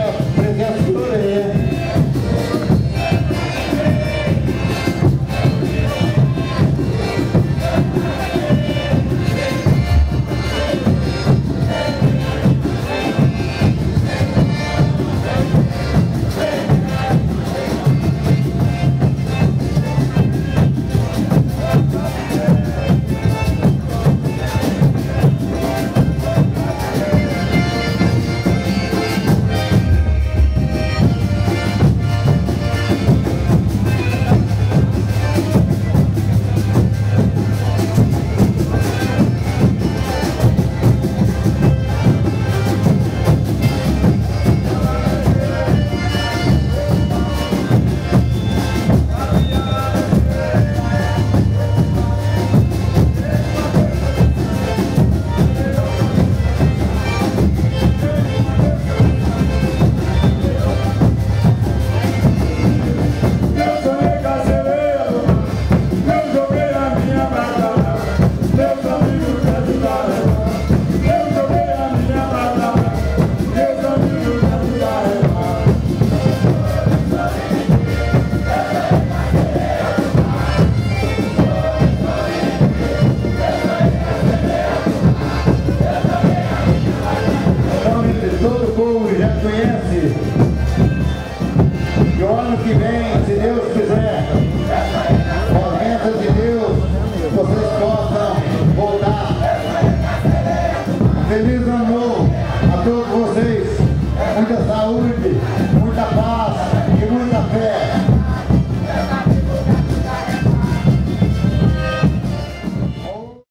presença de Lorena. Conhece que o ano que vem, se Deus quiser, com a bênção de Deus, vocês possam voltar. Feliz ano novo a todos vocês, muita saúde,